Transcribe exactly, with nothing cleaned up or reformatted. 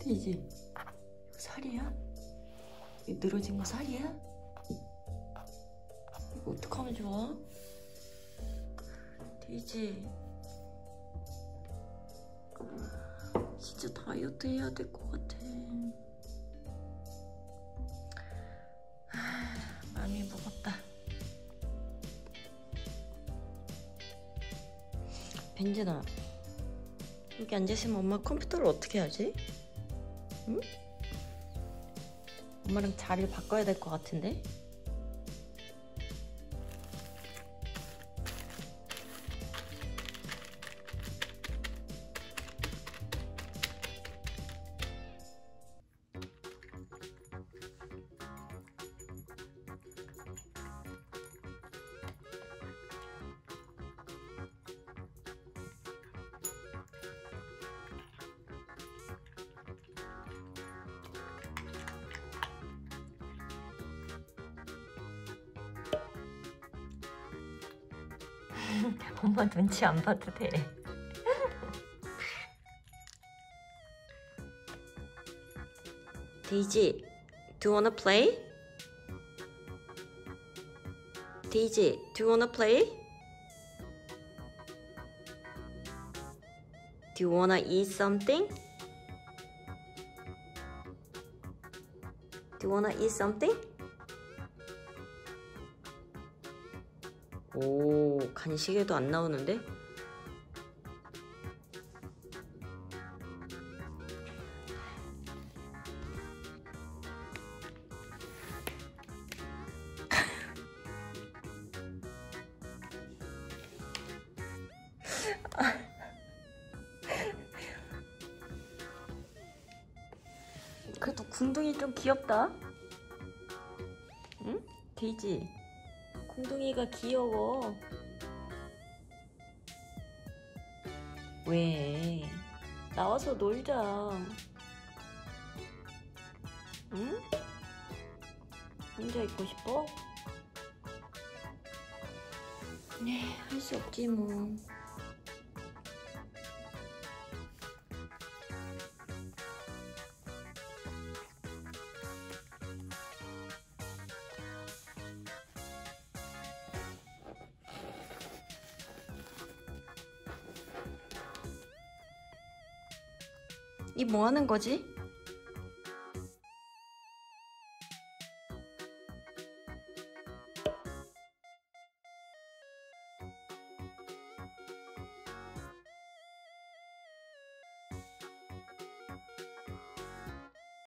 이지 이거 살이야? 이거 늘어진 거 살이야? 이거 어떡하면 좋아? 데이지 진짜 다이어트 해야 될 것 같아. 하, 마음이 무겁다. 벤진아, 여기 앉아있으면 엄마 컴퓨터를 어떻게 하지? 응? 엄마랑 자리를 바꿔야 될 것 같은데? 엄마 눈치 안 봐도 돼. 데이지, do you wanna play? 데이지, do you wanna play? Do you wanna eat something? Do you wanna eat something? 오, 간식에도 안 나오는데? 그래도 궁둥이 좀 귀엽다. 응? 데이지, 궁둥이가 귀여워. 왜? 나와서 놀자. 응? 혼자 있고 싶어? 네, 할 수 없지 뭐. 이 뭐 하는 거지?